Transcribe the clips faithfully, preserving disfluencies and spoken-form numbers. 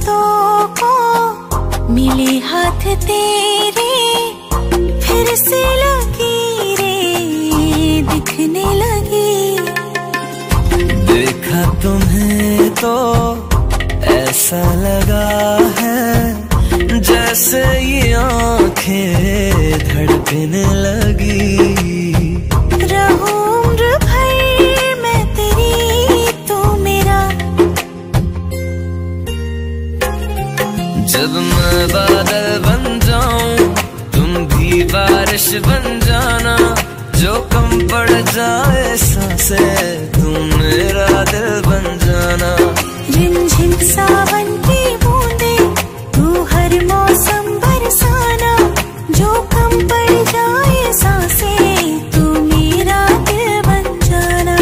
बातों को मिले हाथ तेरे, फिर से लकीरें दिखने लगी। देखा तुम्हें तो ऐसा लगा है जैसे ये आंखें धड़कने लगी। रहूं उम्र भर मैं तेरी, तू मेरा। जब मैं बादल बन जाऊं तुम भी बारिश बन जाना, जो कम पड़ जाए सांसें तुम मेरा दिल बन जाना। रिमझिम सावन की बूंदे तू हर मौसम बरसाना, जो कम पड़ जाए सांसें तू मेरा दिल बन जाना।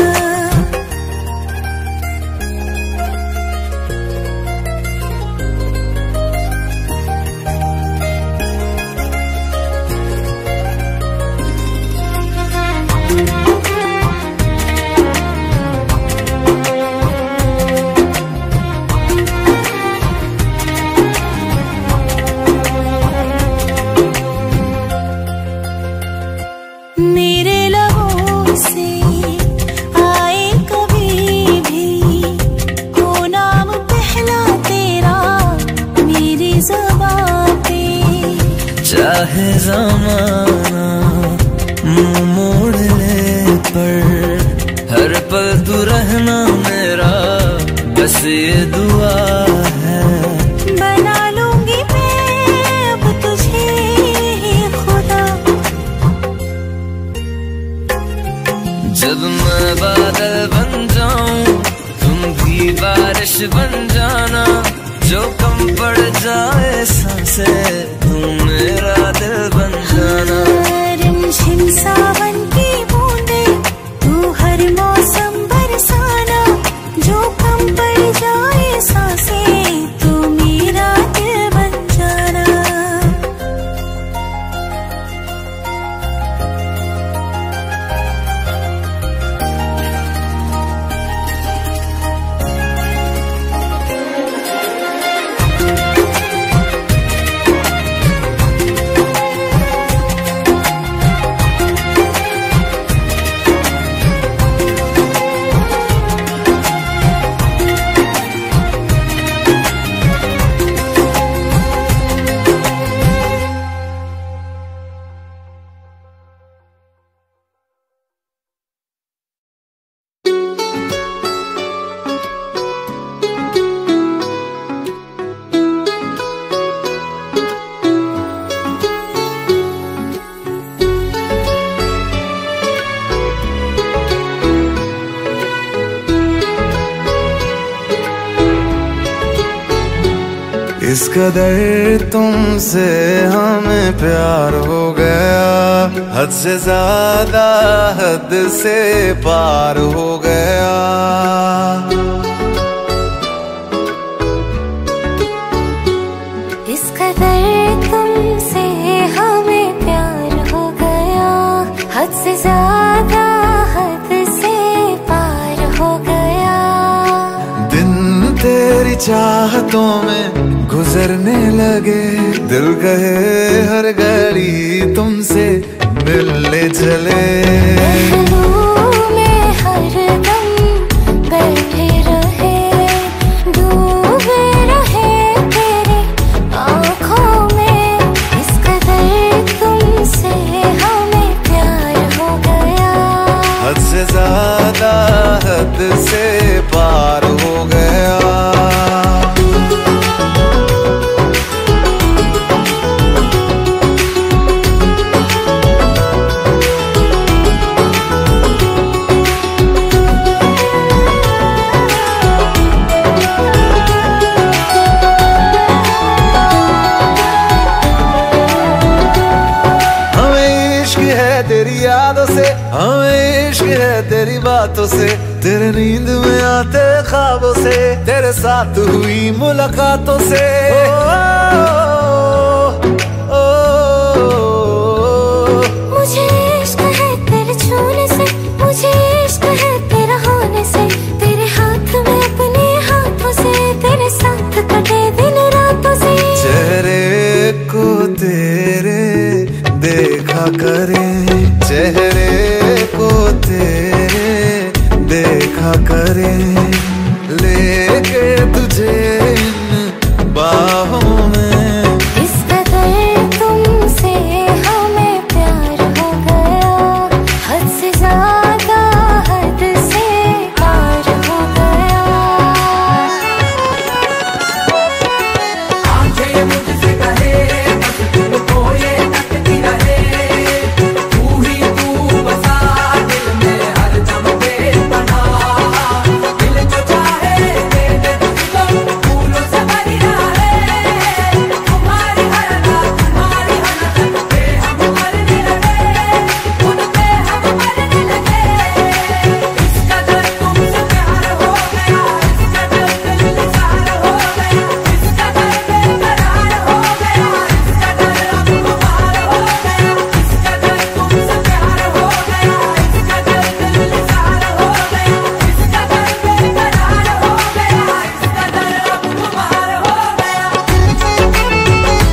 मेरे लबों से आए कभी भी हो नाम पहला तेरा मेरी ज़बां पे। चाहे ज़माना मुँह मोड़ ले पर हर पल तू रहना मेरा, बस ये दुआ है। बना लूंगी मैं अब तुझे ही खुदा। जब मैं बादल बन जाऊं तुम भी बारिश बन जाना, जो कम पड़ जाए सांसें तुम मेरा दिल बन जाना। रिमझिम सावन की बूंदे तू हर मौसम बरसाना, जो कम पड़ जाए सांसें तू मेरा दिल बन जाना। इस कदर तुमसे हमें प्यार हो गया, हद से ज्यादा हद से पार हो गया। इस कदर तुमसे हमें प्यार हो गया, हद से ज्यादा हद से पार हो गया। दिन तेरी चाहतों में गुजरने लगे, दिल कहे हर घड़ी तुमसे मिलने चले। में हर दम बैठे रहे, डूबे रहे तेरी आँखों में। इस कदर तुमसे हमें प्यार हो गया, हद से ज्यादा हद से पार हो गया। तेरी यादों से हमें इश्क है, तेरी बातों से, तेरे नींद में आते ख्वाबों से, तेरे साथ हुई मुलाकातों से। ओ, ओ, ओ, ओ, मुझे इश्क है तेरे छूने से, मुझे इश्क है तेरा होने से, तेरे हाथ में अपने हाथों से, तेरे साथ कटे दिन देखा करे चेहरे को तेरे, देखा करे लेके तुझे इन बाहों में। इस कदर तुमसे हमें प्यार हो गया, हद से ज्यादा हद से पार हो गया। आंखें मुझसे कहे बस तुमको ये तकती रहे, तू ही तू बसा दिल में हर दम बेपना। दिल जो चाहे दे दे तुझको, फूलों से भरिया है। तुम्हारी हर रात तुम्हारी हर रात पे हम मरने लगे, खुद पे हम मरने लगे। इस कदर तुमसे प्यार हो गया, इस कदर दिल निसार हो गया, इस कदर बेकरार हो गया, इस कदर अब खुमार हो गया। इस कदर तुमसे प्यार हो गया, इस कदर दिल निसार हो गया, इस कदर बेकरार हो गया, इस कदर अब खुमार हो गया।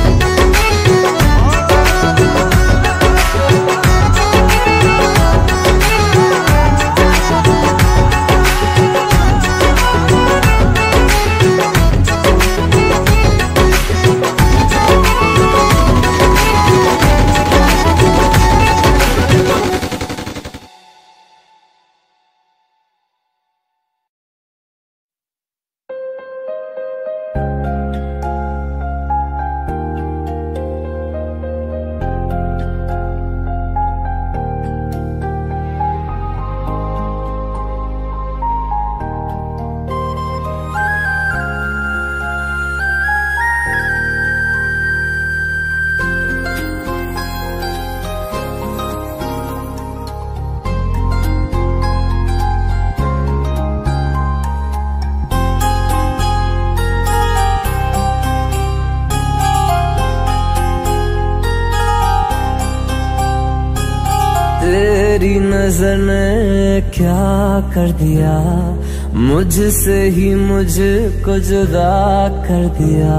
तेरी नजर ने क्या कर दिया, मुझसे ही मुझको जुदा कर दिया।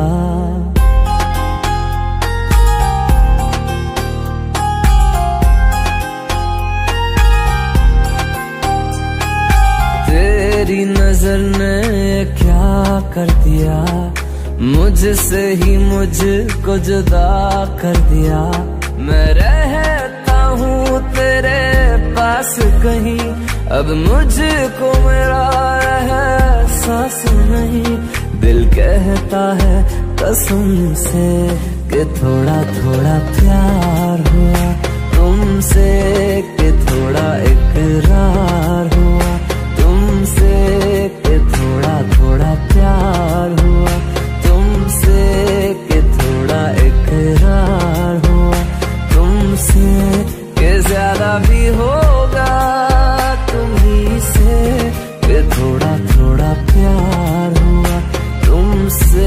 तेरी नजर ने क्या कर दिया, मुझसे ही मुझको जुदा कर दिया। मैं रहता हूँ तेरे पास कहीं, अब मुझको मेरा एहसास नहीं। दिल कहता है कसम से कि थोड़ा थोड़ा प्यार हुआ तुमसे, कि थोड़ा इकरार हुआ तुमसे, कि थोड़ा थोड़ा प्यार हुआ तुमसे, कि थोड़ा इकरार हुआ तुमसे, कि ज्यादा भी होगा तुम्ही से, कि थोड़ा थोड़ा प्यार हुआ तुमसे।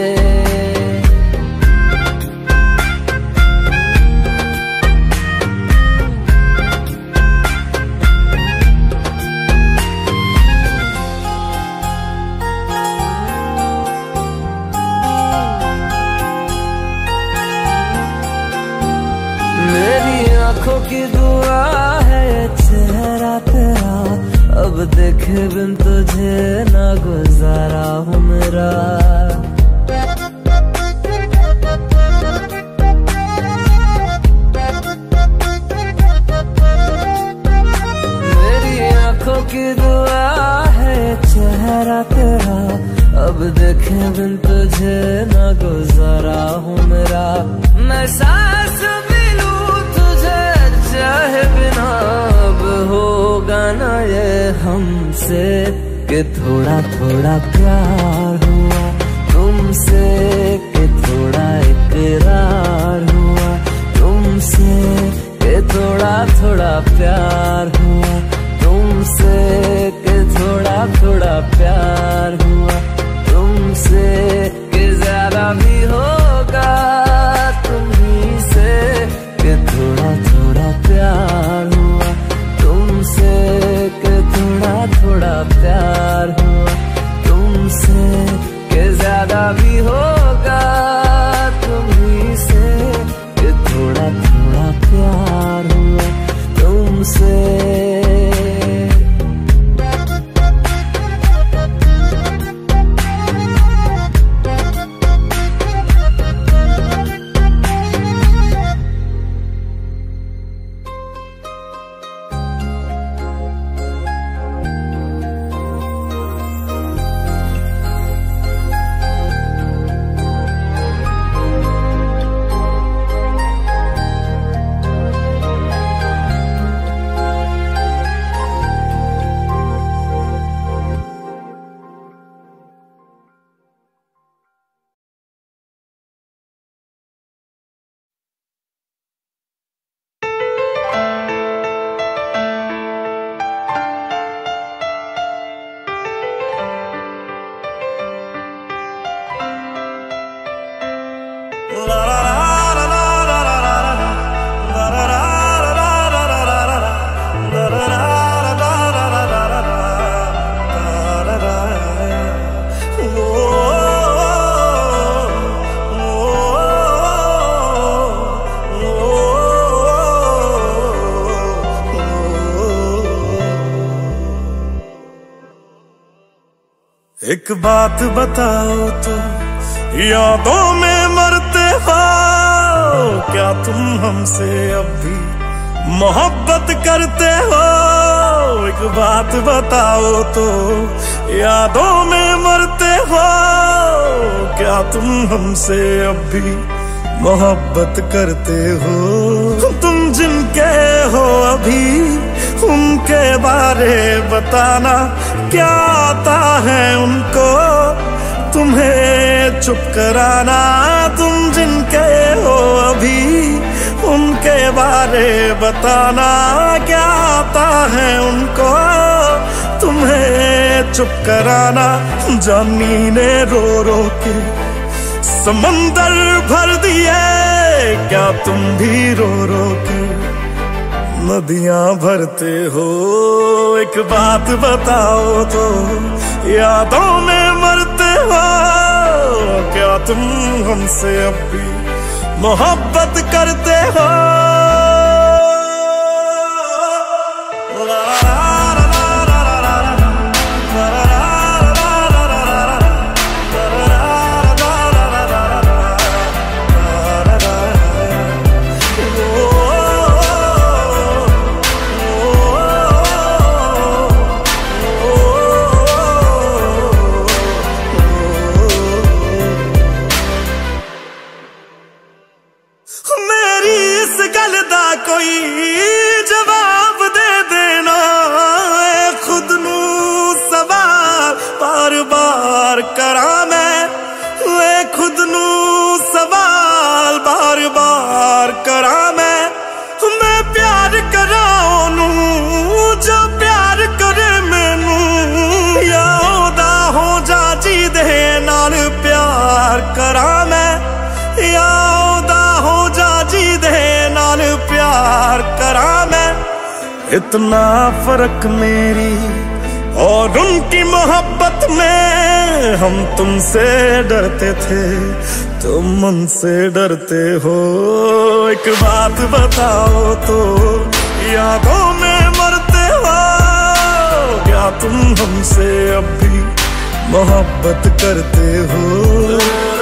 आँखों की दुआ है चेहरा तेरा, अब देखे बिन तुझे ना गुजारा हूँ मेरा। मेरी आँखों की दुआ है चेहरा तेरा, अब देखे बिन तुझे ना गुजारा हूँ मेरा। मैं सांस चाहे बिना अब होगा ना ये हमसे, कि थोड़ा थोड़ा प्यार हुआ तुमसे, कि थोड़ा इकरार हुआ तुमसे, कि थोड़ा थोड़ा प्यार हुआ तुमसे, कि थोड़ा थोड़ा प्यार हुआ तुमसे, कि ज्यादा भी होगा तुम्ही से, कि थोड़ा थोड़ा प्यार हुआ तुमसे, कि थोड़ा थोड़ा प्यार हुआ तुमसे, कि ज्यादा भी होगा तुम्ही से, कि थोड़ा थोड़ा प्यार एक बात बताओ तो, यादों में मरते हो क्या तुम हमसे अब भी मोहब्बत करते हो? एक बात बताओ तो, यादों में मरते हो क्या तुम हमसे अब भी मोहब्बत करते हो? तुम जिनके हो अभी उनके बारे बताना, क्या आता है उनको तुम्हें चुप कराना? तुम जिनके हो अभी उनके बारे बताना, क्या आता है उनको तुम्हें चुप कराना? जानी ने रो रो के समंदर भर दिए, क्या तुम भी रो रो के नदियां भरते हो? एक बात बताओ तो, यादों में मरते हो क्या तुम हमसे अब भी मोहब्बत करते हो? कोई जवाब दे देना, खुद नू सवाल बार बार करा मैं, खुद नू सवाल बार बार करा मैं। मैं प्यार करा ओनू जो प्यार करे मैनू, या ओदा हो जा जी दे नाल प्यार करा मैं, या ओदा हो जा जी दे नाल प्यार करा मैं। इतना फर्क मेरी और उनकी मोहब्बत में, हम तुमसे डरते थे तुम उनसे डरते हो। एक बात बताओ तो, यादों में मरते हो क्या तुम हमसे अब भी मोहब्बत करते हो?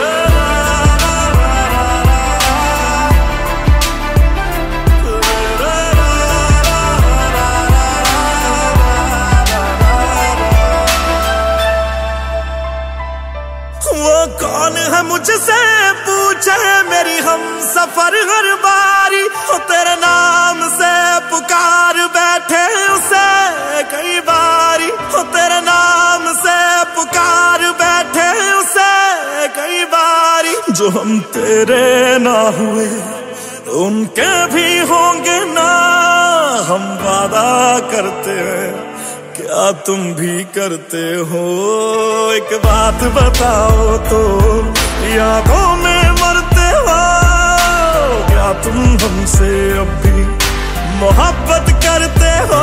कौन है मुझसे पूछे मेरी हम सफर हर बारी, हो तेरे नाम से पुकार बैठे उसे कई बारी, हो तेरे नाम से पुकार बैठे उसे कई बारी। जो हम तेरे ना हुए उनके भी होंगे ना, हम वादा करते हैं क्या तुम भी करते हो? एक बात बताओ तो, यादों में मरते हो क्या तुम हमसे अब भी मोहब्बत करते हो?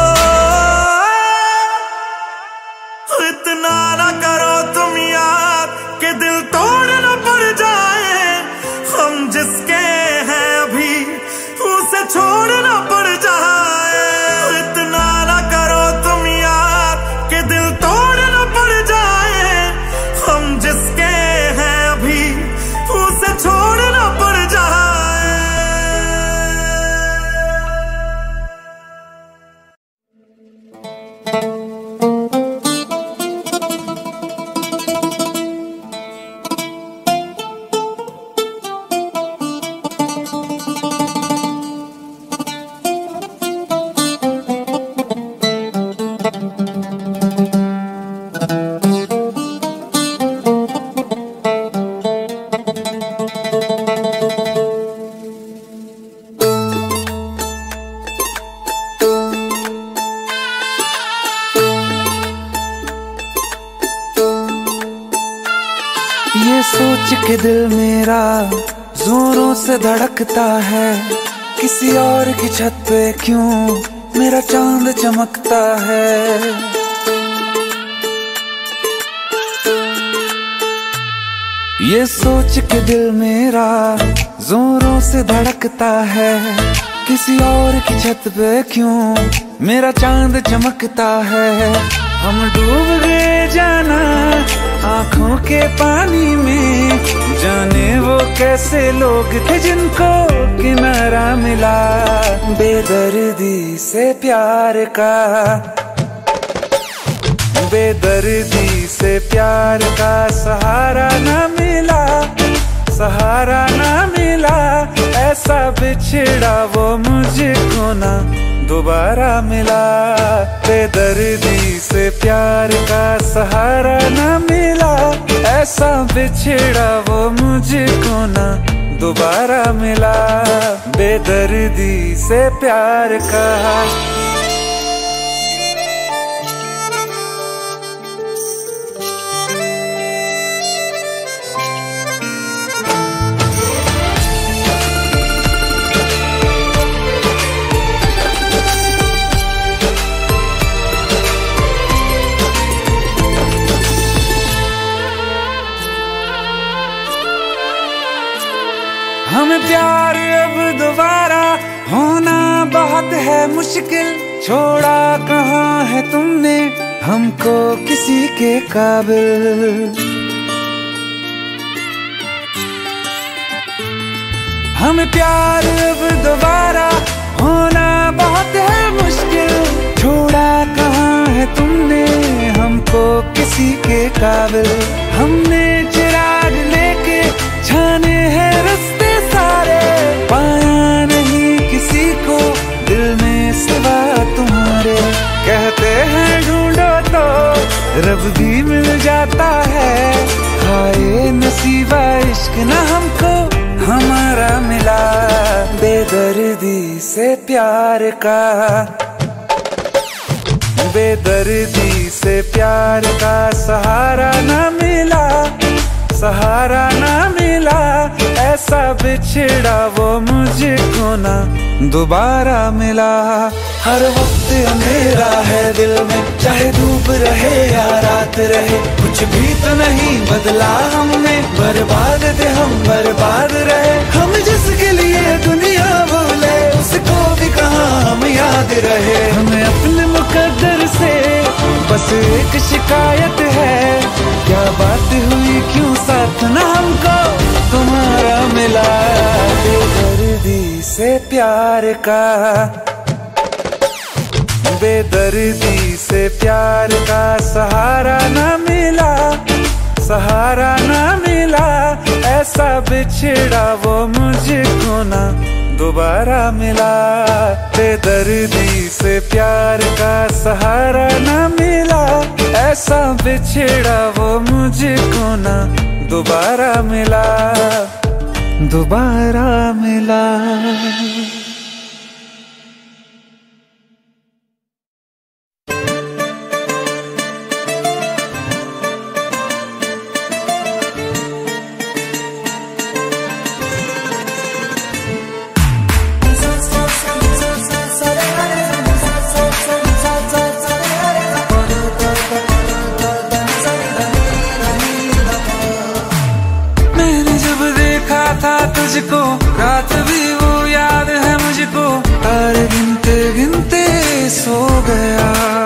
इतना ना करो तुम याद कि दिल तोड़ न पड़ जाए, हम जिसके हैं अभी उसे छोड़ न पड़ जाए। इतना ना करो तुम याद कि दिल तोड़ न पड़ जाए, हम जिसके हैं अभी उसे छोड़ न पड़ जाए। ये सोच के दिल मेरा जोरों से धड़कता है, किसी और की छत पे क्यों मेरा चांद चमकता है। ये सोच के दिल मेरा जोरों से धड़कता है, किसी और की छत पे क्यों मेरा चांद चमकता है। हम डूब गए जाना आंखों के पानी में, जाने वो कैसे लोग थे जिनको किनारा मिला। बेदर्दी से प्यार का, बेदर्दी से प्यार का सहारा न मिला, सहारा न मिला। ऐसा बिछड़ा वो मुझको ना दोबारा मिला। बेदर्दी से प्यार का सहारा न मिला, ऐसा बिछड़ा वो मुझको ना दोबारा मिला। बेदर्दी से प्यार का। हमें प्यार अब दोबारा होना बहुत है मुश्किल। छोड़ा कहाँ है तुमने हमको किसी के काबिल। हमें प्यार अब दोबारा होना बहुत है मुश्किल। छोड़ा कहाँ है तुमने हमको किसी के काबिल। हमने चिराग लेके छाने हैं रास्ते सारे, पाया नहीं किसी को दिल में सिवा तुम्हारे। कहते हैं ढूंढो तो रब भी मिल जाता है, हाय नसीबा इश्क न हमको हमारा मिला। बेदर्दी से प्यार का, बेदर्दी से प्यार का सहारा न मिला, सहारा न मिला। ऐसा बिछड़ा वो मुझको ना दोबारा मिला। हर वक्त अंधेरा है दिल में, चाहे धूप रहे या रात रहे, कुछ भी तो नहीं बदला हमने। बर्बाद थे हम, बर्बाद रहे हम। जिसके लिए दुनिया भूले उसको भी कहाँ हम याद रहे। हमें अपने मुकद्दर से बस एक शिकायत है, क्या बात हुई क्यों साथ ना हमको तुम्हारा मिला। बेदर्दी से प्यार का, बेदर्दी से प्यार का सहारा न मिला, सहारा न मिला। ऐसा बिछड़ा वो मुझको ना दोबारा मिला। बेदर्दी से प्यार का सहारा न मिला, ऐसा बिछड़ा वो मुझको ना दोबारा मिला, दोबारा मिला। तुझको रात भी वो याद है मुझको, तारे गिनते गिनते सो गया।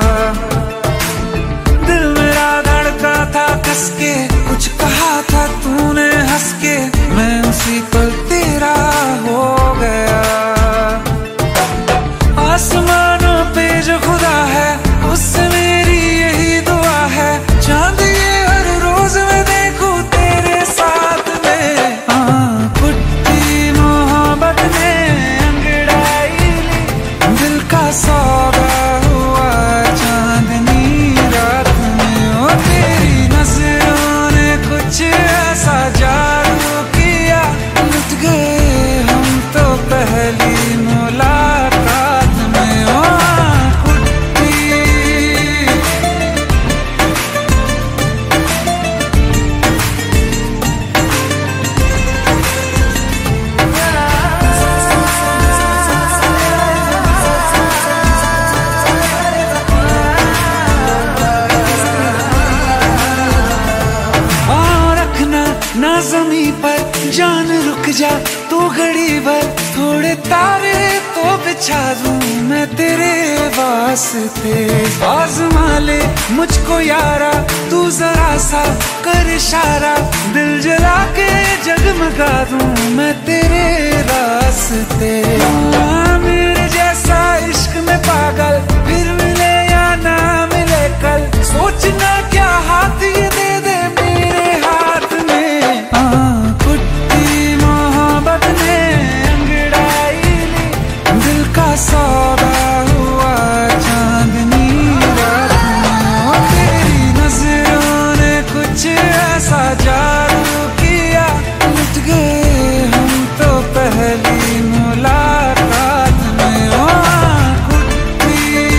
दिल मेरा धड़का था कसके, कुछ कहा था तूने हंस के, मैं उसी पल तेरा हो गया। आसमानों पे जो खुदा है उससे मेरी यही दुआ है, चांद ये हर रोज मैं देखूं तेरे साथ में। सौदा हुआ चांदनी रात में, ओ तेरी नजरों ने कुछ ऐसा जादू किया, लुट गए हम तो पहली मुलाकात में। ओ ना ज़मीं पर जान रुक जा तू घड़ी भर, थोड़े तारे तो बिछा दूं मैं तेरे वास्ते। आज़मा ले मुझको यारा तू जरा सा कर इशारा, दिल जला के जगमगा दूं मैं तेरे रास्ते। मेरे जैसा इश्क में पागल फिर मिले या ना मिले कल, सोचना क्या हाथ ये दे दे मेरे हाथ में। आ, कुट्टी मोहब्बत ने अंगड़ाई ली, दिल का सौदा हुआ चांदनी रात में। तेरी नजरों ने कुछ ऐसा जादू किया, लुट गए हम तो पहली मुलाकात में। ओ कुट्टी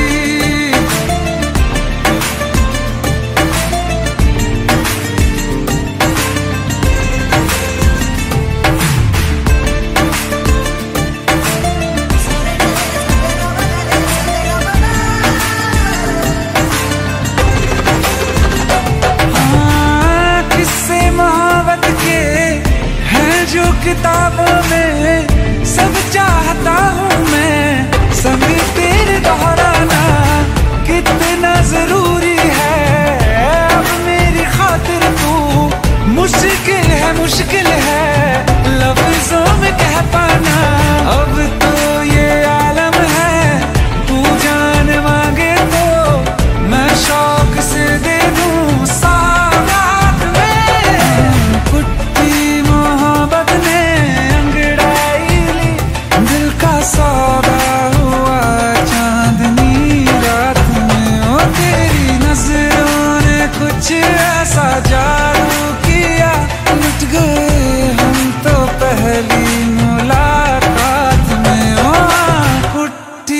हाँ, किस्से मोहब्बत के हैं जो किताबों में, सब चाहता हूँ मैं संग तेरे दोहराना कितना जरूरी है। अब मेरी खातिर तू मुश्किल है मुश्किल है लफ्जों में कह पाना। अब तो ये आलम है तू जान मांगे तो मैं शौक से दे दूं सौगात में। कुट्टी मोहब्बत ने अंगड़ाई ली, दिल का सौदा हुआ चांदनी रात में। ओ तेरी नजरों ने कुछ ऐसा जादू किया, लुट गए हम तो पहली मुलाकात में। ओ कुट्टी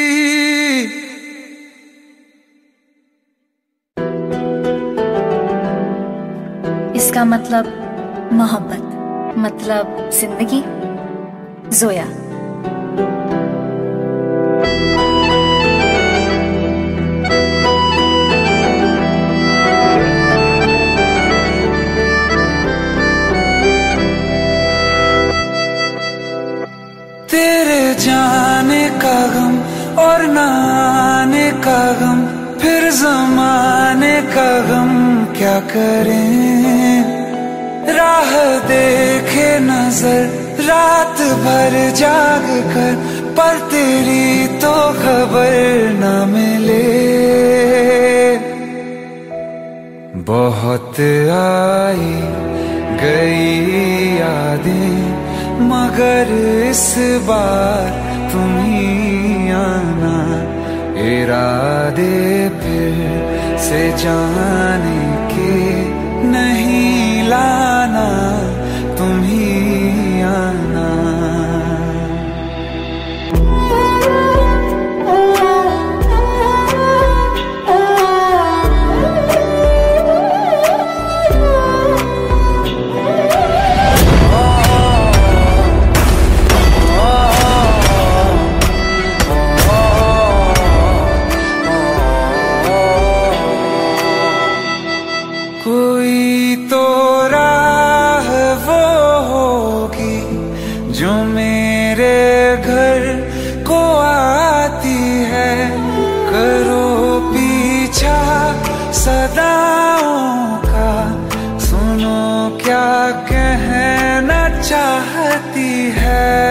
इसका मतलब मोहब्बत, मतलब जिंदगी। जोया। तेरे जाने का गम और ना आने का गम, फिर जमाने का गम क्या करें। राह देखे नजर रात भर जाग कर, पर तेरी तो खबर न मिले। बहुत आई गई यादें मगर इस बार तुम ही आना, इरादे फिर से जाने के नहीं लाना, तुम ही आना। कोई तो राह वो होगी जो मेरे घर को आती है, करो पीछा सदाओं का, सुनो क्या कहना चाहती है।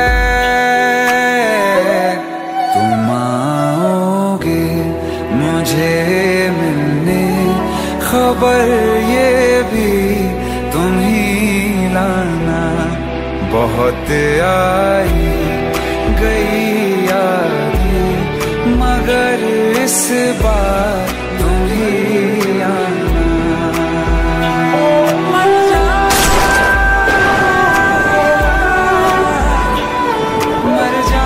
तुम आओगे मुझे मिलने, खबर ये भी तुम ही लाना। बहुत आई गई यादें मगर इस बार तुम ही आना। मर जा मर जा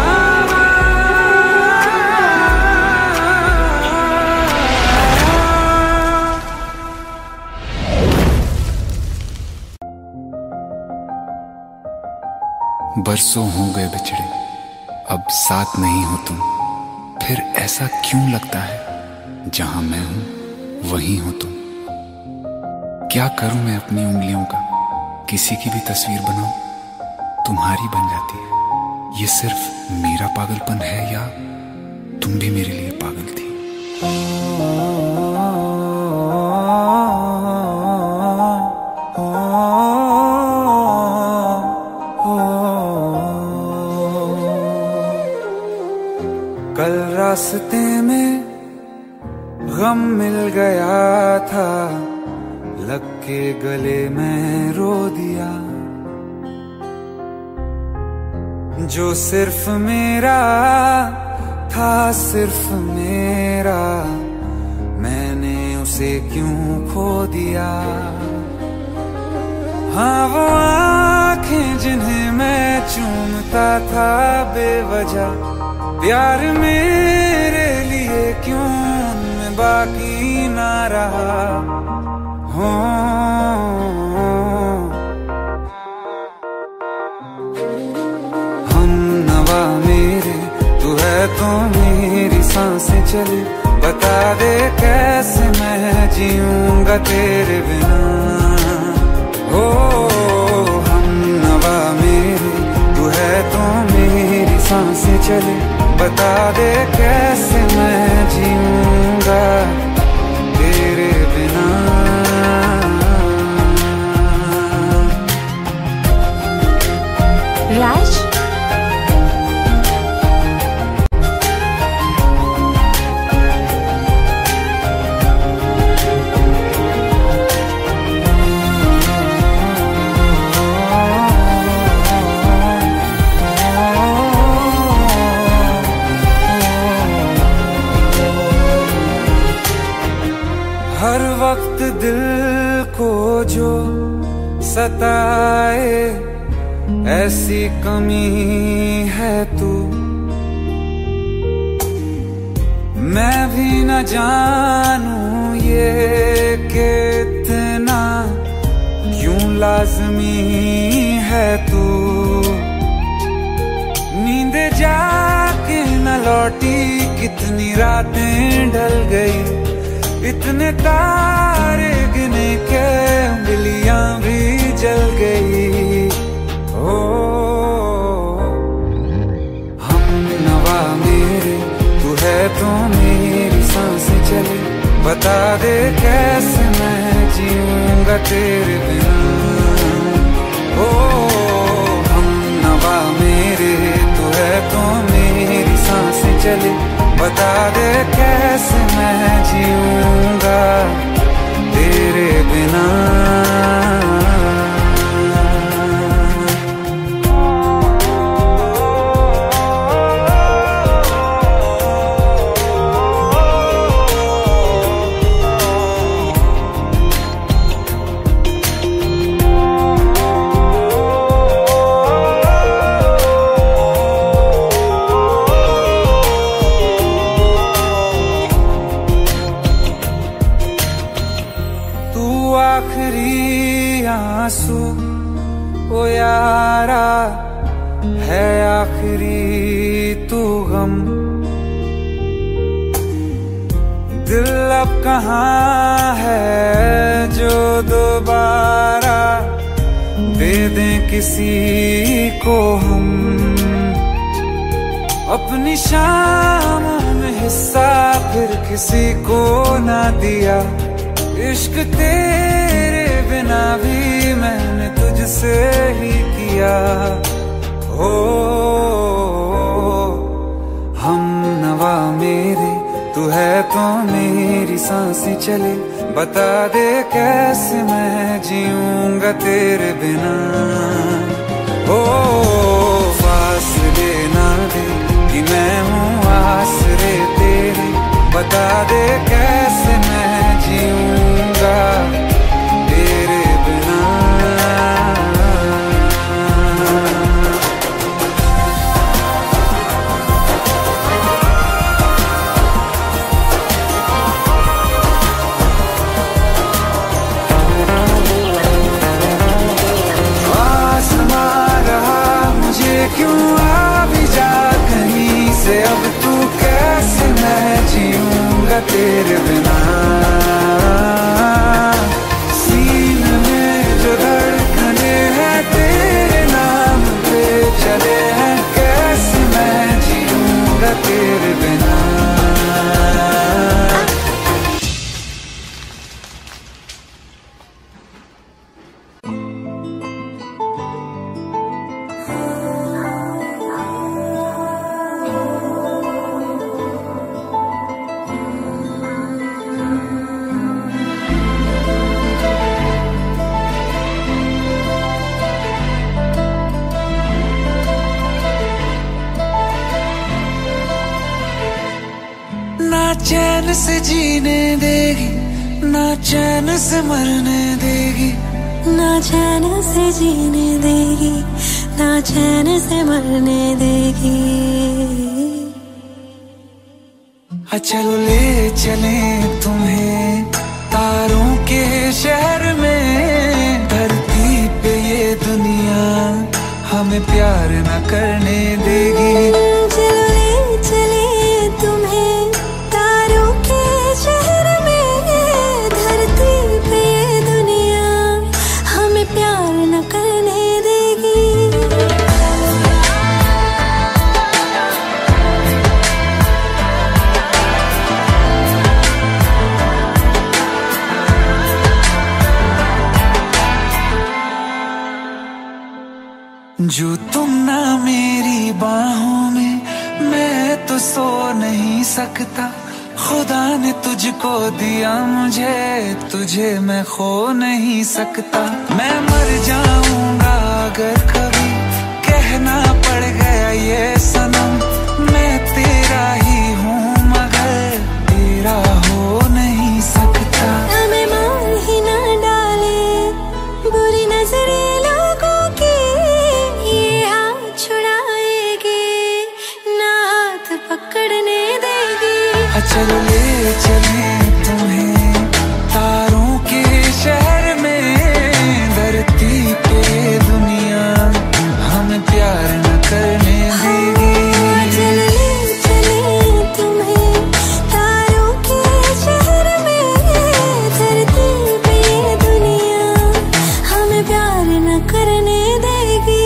बरसों हो गए बिछड़े, अब साथ नहीं हो तुम, फिर ऐसा क्यों लगता है जहां मैं हूं वहीं हो तुम। क्या करूं मैं अपनी उंगलियों का, किसी की भी तस्वीर बनाऊं तुम्हारी बन जाती है। ये सिर्फ मेरा पागलपन है या तुम भी मेरे लिए पागल थी। कल रास्ते में गम मिल गया था, लग के गले में रो दिया। जो सिर्फ मेरा था, सिर्फ मेरा, मैंने उसे क्यों खो दिया। हाँ वो आंखें जिन्हें मैं चूमता था बेवजह, प्यार मेरे लिए क्यों उनमें बाकी ना रहा। हो हम नवा मेरे, तू है तो मेरी सांसें चले। बता दे कैसे मैं जीऊंगा तेरे बिना। हो हम नवा मेरे, तू है तो मेरी सांसें चले। बता दे कैसे मैं जीऊंगा तेरे बिना। राज, हर वक्त दिल को जो सताए, ऐसी कमी है तू। मैं भी न जानूं ये कि इतना क्यों लाज़मी है तू। नींद जाके न लौटी, कितनी रातें ढल गई। इतने तारे गिने के उंगलियां भी जल गई। ओ हम नवा मेरे, तू है तो मेरी सांसें चले। बता दे कैसे मैं जीऊंगा तेरे बिना। ओ हम नवा मेरे, तू है तो मेरी सांसें चले। बता दे कैसे मैं जीऊंगा तेरे बिना। आखिरी आंसू ओ यारा है, आखिरी तू गम। दिल अब कहाँ है जो दोबारा दे दें किसी को हम। अपनी शामों में हिस्सा फिर किसी को ना दिया। इश्क तेरे बिना भी मैंने तुझसे ही किया। हो हम नवा मेरे, तू है तो मेरी सांसें चले। बता दे कैसे मैं जीऊंगा तेरे बिना। ओ फासले ना दे कि मैं हूँ आसरे तेरे। बता दे कैसे मैं जीऊंगा तेरे बिना। आसमां रहा मुझे क्यों, आ भी जा कहीं से। अब तू कैसे मैं जीऊंगा तेरे बिना। सीने में जो धड़कने हैं तेरे नाम पे चले हैं, कैसे मैं जीऊंगा तेरे बिना। चैन से जीने देगी, ना चैन से मरने देगी, ना चैन से जीने देगी, ना चैन से मरने देगी। चलो ले चले तुम्हें तारों के शहर में, धरती पे ये दुनिया हमें प्यार न करने देगी। चलो ले चले तुम्हें तारों के शहर में, धरती पे ये दुनिया हमें प्यार न करने देगी। जो तुम ना मेरी बाहों में, मैं तो सो नहीं सकता। खुदा ने तुझको दिया मुझे, तुझे मैं खो नहीं सकता। मैं मर जाऊंगा अगर कभी कहना पड़ गया ये सनम, मैं तेरा ही हूँ मगर तेरा हो नहीं सकता। हमें मार ही ना डाले बुरी नजरें लोगों की, ये हाथ छुड़ाएगी ना हाथ पकड़ने देगी। चलो ले चले तुम्हें तारों के शहर में, धरती पे दुनिया हमें प्यार न करने देगी। चलो ले चले तुम्हें तारों के शहर में, धरती पे दुनिया हमें प्यार न करने देगी।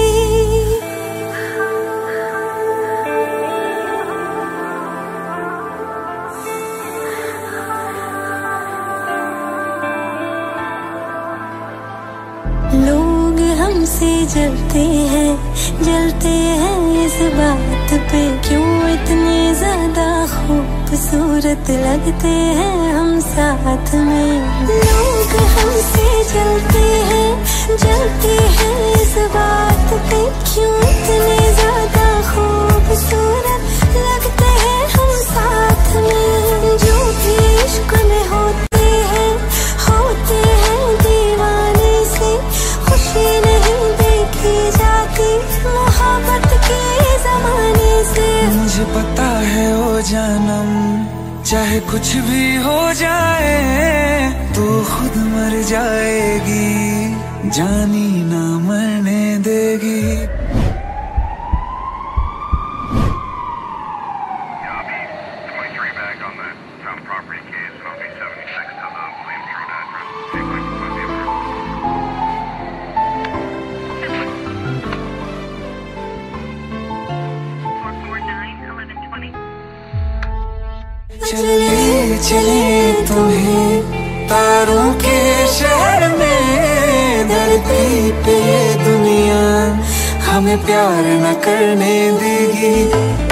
लोग हमसे जलते हैं, जलते हैं इस बात पे, क्यों इतने ज्यादा खूबसूरत लगते हैं हम साथ में। लोग हमसे जलते हैं, जलते हैं इस बात पे, क्यों इतने ज्यादा खूबसूरत लगते हैं हम साथ में। जो भी इश्क में होते हैं, होते हैं दीवाने से, खुशी नहीं देखी जाती मोहब्बत के जमाने से। मुझे पता है ओ जानम, चाहे कुछ भी हो जाए तू खुद मर जाएगी, जानी ना मरने देगी। चले चले तुम्हें तारों के शहर में, धरती पे दुनिया हमें प्यार न करने देगी।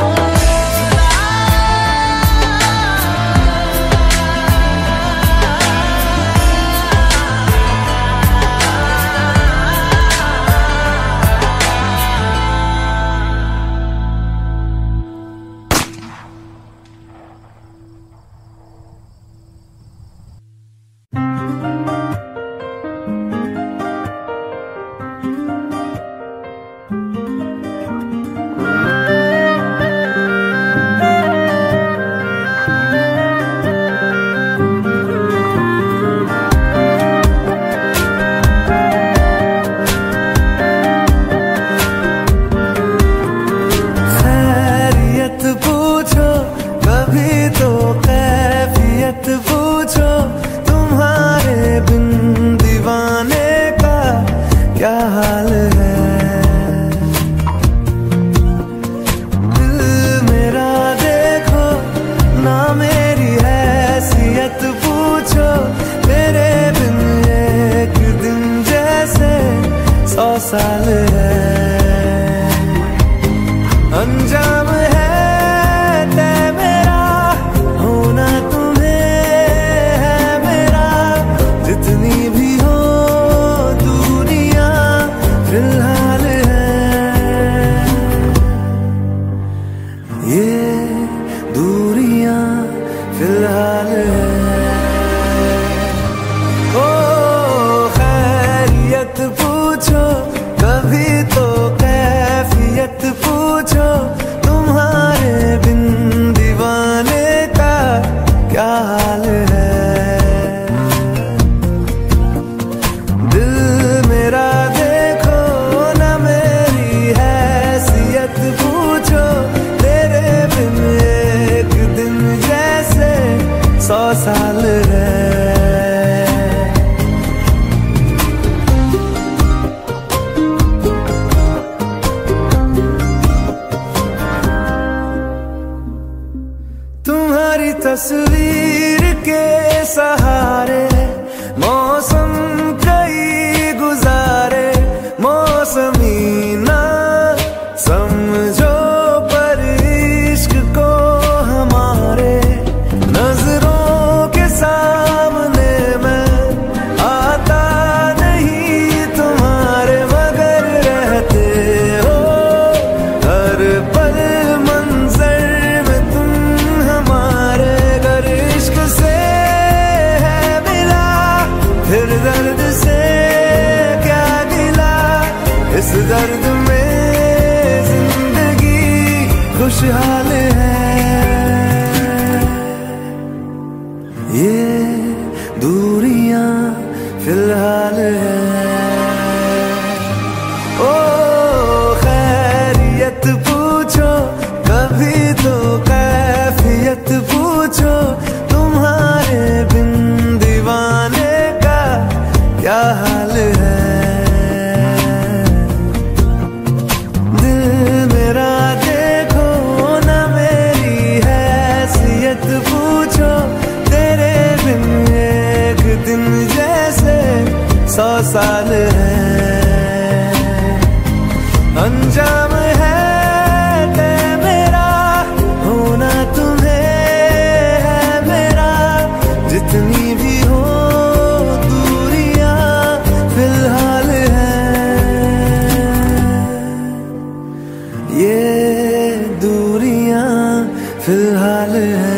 तुम्हारी तस्वीर के सहारे मौसम कई गुजारे, मौसमी ना समझो पर इश्क को हमारे, नजरों के सामने मैं आता नहीं तुम्हारे, मगर रहते हो हर पल मंजर में तुम हमारे। अगर इश्क से है मिला फिर दर्द से क्या गिला, इस दर्द में जिंदगी खुशहाल है। ये दूरियां फिलहाल है। ओ खैरियत पूछो कभी तो कैफियत पूछो, तुम्हारे बिन दीवाने का क्या हाल है। दिल मेरा देखो ना मेरी हैसियत पूछो, तेरे बिन एक दिन जैसे सौ साल है। अंजाम है तय मेरा होना तुम्हें है मेरा, जितनी भी हो दूरियां फिलहाल है। ये दूरियां फिलहाल है।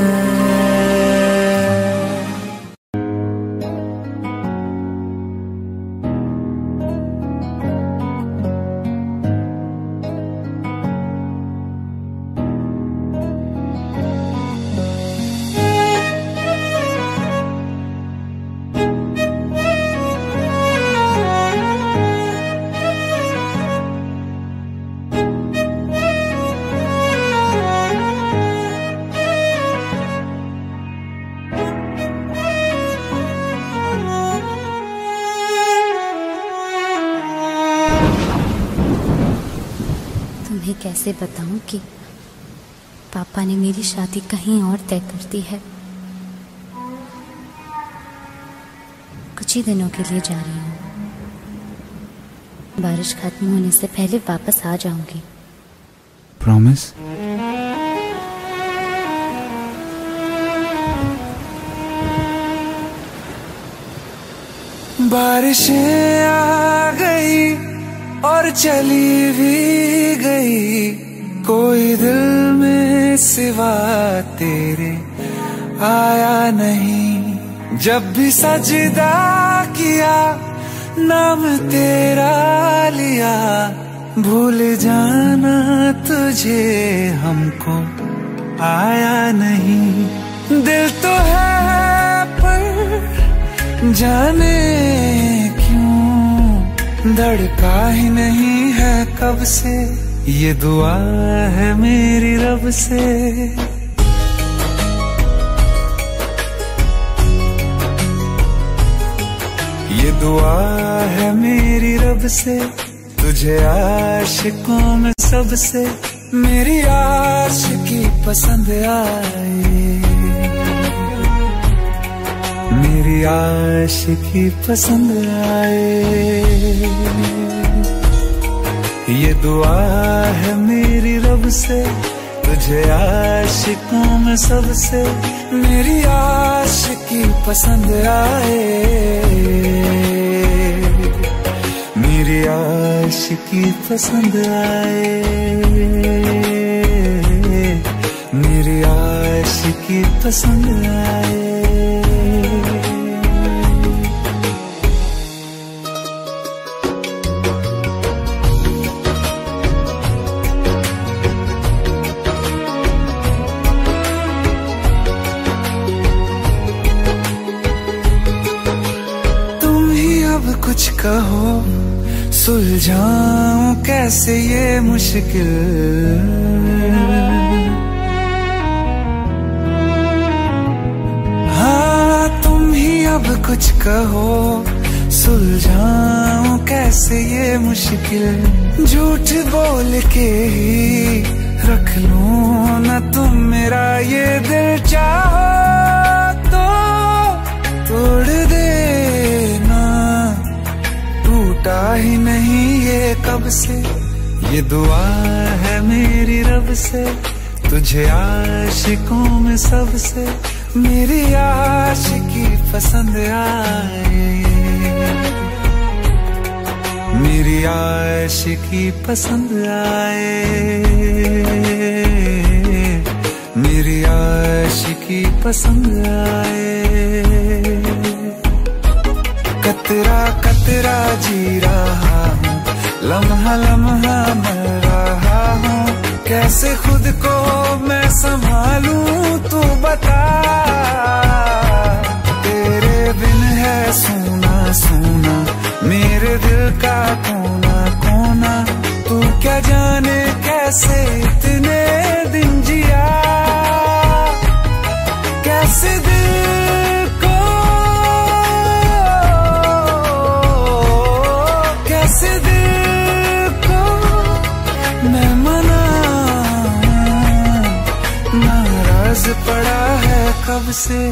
तुम्हें कैसे बताऊं कि पापा ने मेरी शादी कहीं और तय कर दी है। कुछ ही दिनों के लिए जा रही हूँ, बारिश खत्म होने से पहले वापस आ जाऊंगी। प्रॉमिस? बारिशें आ गई और चली भी गई, कोई दिल में सिवा तेरे आया नहीं। जब भी सजदा किया नाम तेरा लिया, भूल जाना तुझे हमको आया नहीं। दिल तो है पर जाने क्यों धड़का ही नहीं है कब से, ये दुआ है मेरी रब से। ये दुआ है मेरी रब से, तुझे आशिकों में सबसे मेरी आशिकी पसंद आए, मेरी आशिकी पसंद आए। ये दुआ है मेरी रब से, तुझे आशिकों में सबसे मेरी आशिकी पसंद आए, मेरी आशिकी पसंद आए, मेरी आशिकी पसंद आए। कुछ कहो सुलझाऊं कैसे ये मुश्किल, हाँ तुम ही अब कुछ कहो सुलझाऊं कैसे ये मुश्किल। झूठ बोल के ही रख लूं ना तुम मेरा ये दिल चाहो, कब से, ये दुआ है मेरी रब से, तुझे आशिकों में सबसे मेरी आशिकी पसंद आए, मेरी आशिकी पसंद आए, मेरी आशिकी पसंद आए। कतरा कतरा जी रहा हूँ, लम्हा लम्हा मर रहा हूँ, कैसे खुद को मैं संभालूं तू बता। तेरे बिन है सोना सोना मेरे दिल का कोना कोना, तू क्या जाने कैसे इतने दिन जिया, कैसे दिल को कैसे दिल को मैं मनाऊं, नाराज पड़ा है कब से।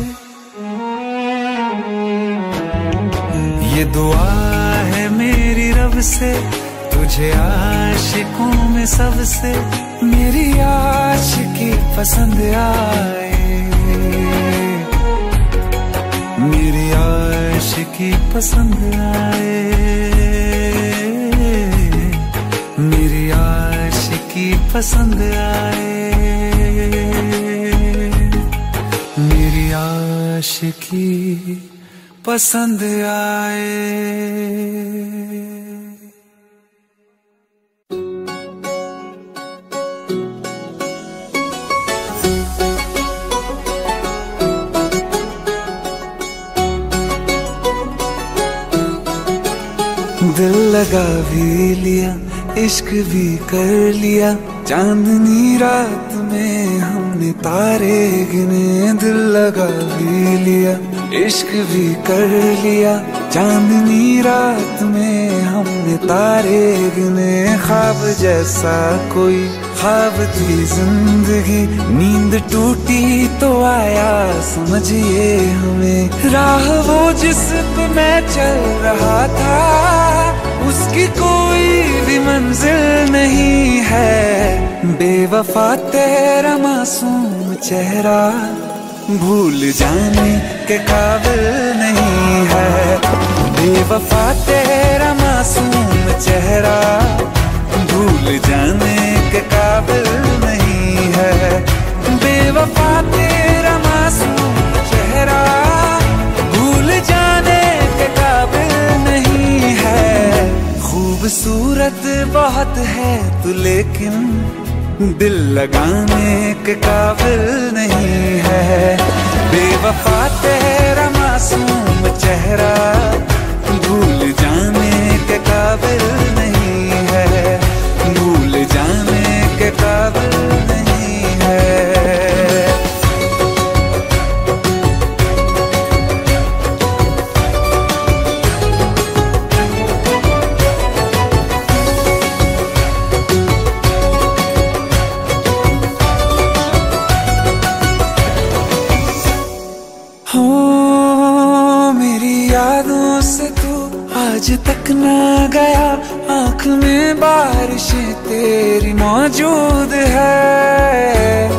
ये दुआ है मेरी रब से, तुझे आशिकों में सबसे मेरी आशिकी पसंद आए, मेरी आशिकी पसंद आए, मेरी आशिकी पसंद आए, मेरी आशिकी पसंद आए। दिल लगा भी लिया, इश्क भी कर लिया, चांदनी रात में हमने तारे गिने। दिल लगा भी लिया, इश्क भी कर लिया, चांदनी रात में हमने तारे गिने। ख्वाब जैसा कोई ख्वाब थी जिंदगी, नींद टूटी तो आया समझिए हमें। राह वो जिस पे मैं चल रहा था, उसकी कोई भी मंजिल नहीं है। बेवफा तेरा मासूम चेहरा भूल जाने के काबिल नहीं है। बेवफा तेरा मासूम चेहरा भूल जाने के काबिल नहीं है। बेवफा तेरा मासूम चेहरा भूल जाने के काबिल नहीं है। खूबसूरत बहुत है तू लेकिन दिल लगाने के काबिल नहीं है। बेवफा तेरा मासूम चेहरा भूल जाने के काबिल नहीं है, भूल जाने के काबिल नहीं है। आज तक ना गया, आँख में बारिशें तेरी मौजूद है।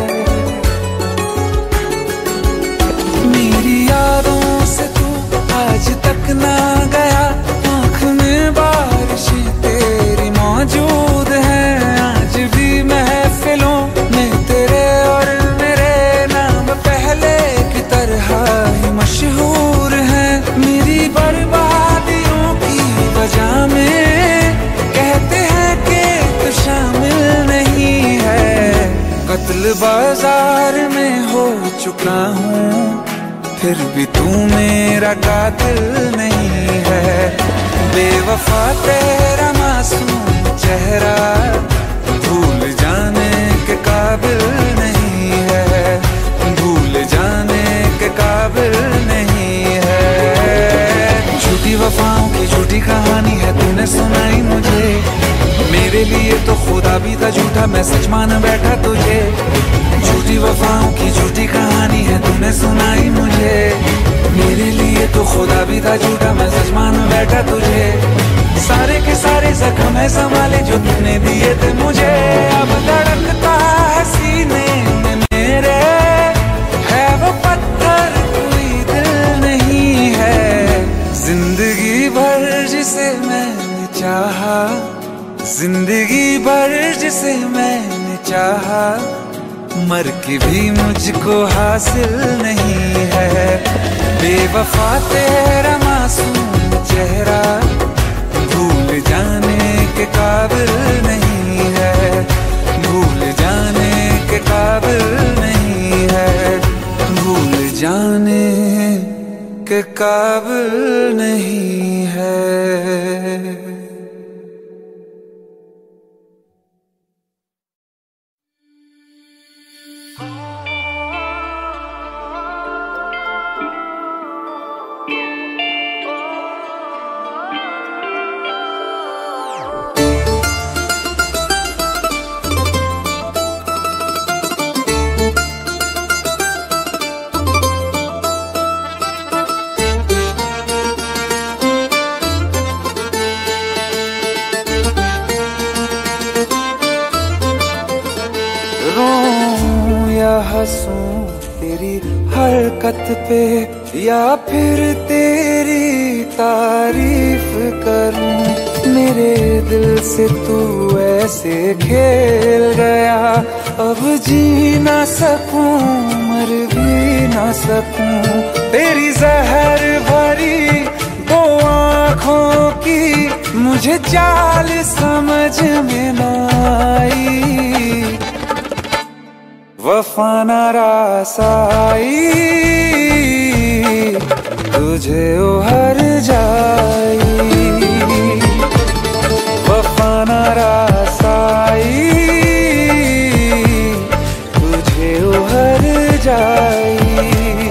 मेरी यादों से तू आज तक ना गया, आँख में बारिशें तेरी मौजूद है। आज भी महफिलों में तेरे और मेरे नाम पहले की तरह ही मशहूर है। मेरी बर्बादियों वजह में कहते हैं कि तू शामिल नहीं है। कत्ल बाजार में हो चुका हूँ, फिर भी तू मेरा कातिल नहीं है। बेवफा तेरा मासूम चेहरा भूल जाने के काबिल नहीं है, भूल जाने के काबिल नहीं है। झूठी वफाओं की झूठी कहानी है तूने सुनाई मुझे, मेरे लिए तो खुदा भी था झूठा, मैं सच मान बैठा तुझे। झूठी वफाओं की झूठी कहानी है तूने सुनाई मुझे, मेरे लिए तो खुदा भी था झूठा, मैं सच मान बैठा तुझे। सारे के सारे जख्म है संभाले जो तुमने दिए थे मुझे। अब धड़कता है सीने में मेरे, है वो पत्थर कोई दिल नहीं है। जिंदगी भर जिसे मैंने चाहा, जिंदगी भर जिसे मैंने चाहा, मर के भी मुझको हासिल नहीं है। बेवफा तेरा मासूम चेहरा भूल जाने के काबिल नहीं है, भूल जाने के काबिल नहीं है, भूल जाने के काबिल नहीं है। हंसूं तेरी हरकत पे या फिर तेरी तारीफ करूं, मेरे दिल से तू ऐसे खेल गया, अब जी ना सकूं मर भी ना सकूं। तेरी जहर भरी दो आँखों की मुझे चाल समझ में ना आई, वफा न रासाई तुझे उहर जाई, वफा न रासाई तुझे उहर जाई।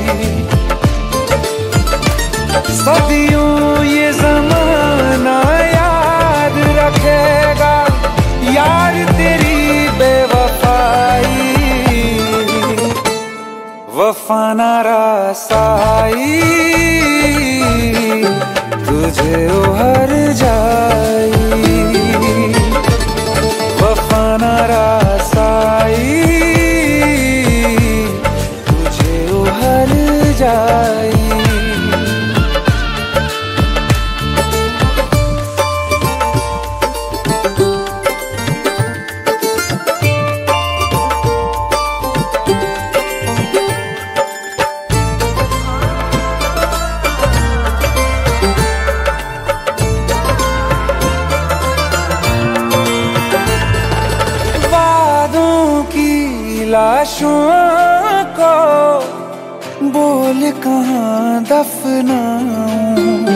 सदियों ये ज़माना याद रखेगा यार तेरी बेवफाई, वफा न रासाई तुझे उहर जाई, वफा न रासाई तुझे उहर जाई। लाशों को बोल कहाँ दफनाऊं,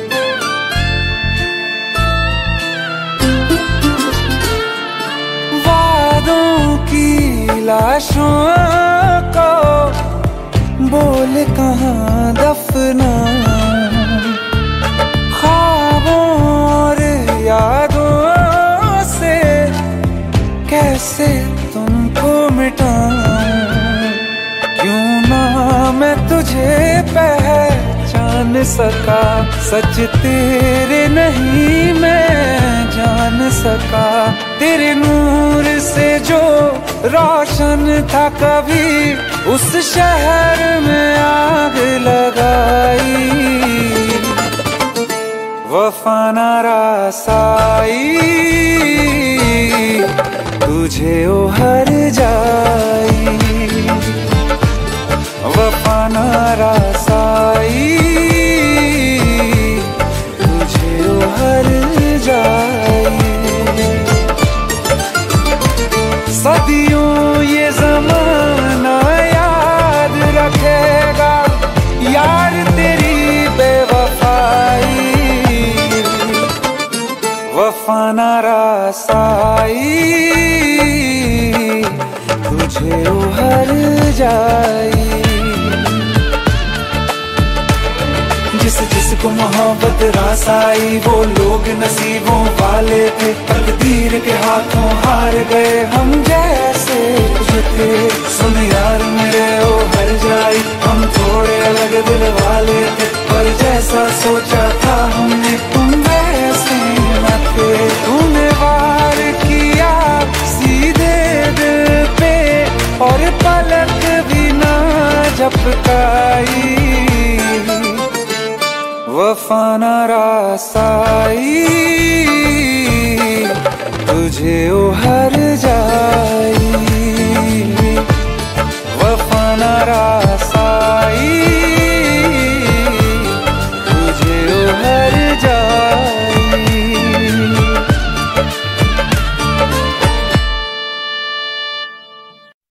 वादों की लाशों को बोल कहाँ दफनाऊं, ख्वाबों और यादों से कैसे तुमको मिटाऊं, क्यों ना मैं तुझे पहचान सका, सच तेरे नहीं मैं जान सका। तेरे नूर से जो रोशन था कभी उस शहर में आग लगाई, वफा न रासाई तुझे उहर जाई, वफा न रासाई तुझे उहर जाई। सदियों ये ज़माना याद रखेगा यार तेरी बेवफाई, वफा न रासाई तुझे उहर जाई। जिस जिसको मोहब्बत रास आई वो लोग नसीबों वाले थे, तकदीर के हाथों हार गए हम जैसे थे। सुन यार मेरे ओ हर जाई हम थोड़े अलग दिल वाले थे, पर जैसा सोचा था हमने तुम वैसे लपकाई, वफा न रासाई, तुझे ओ हर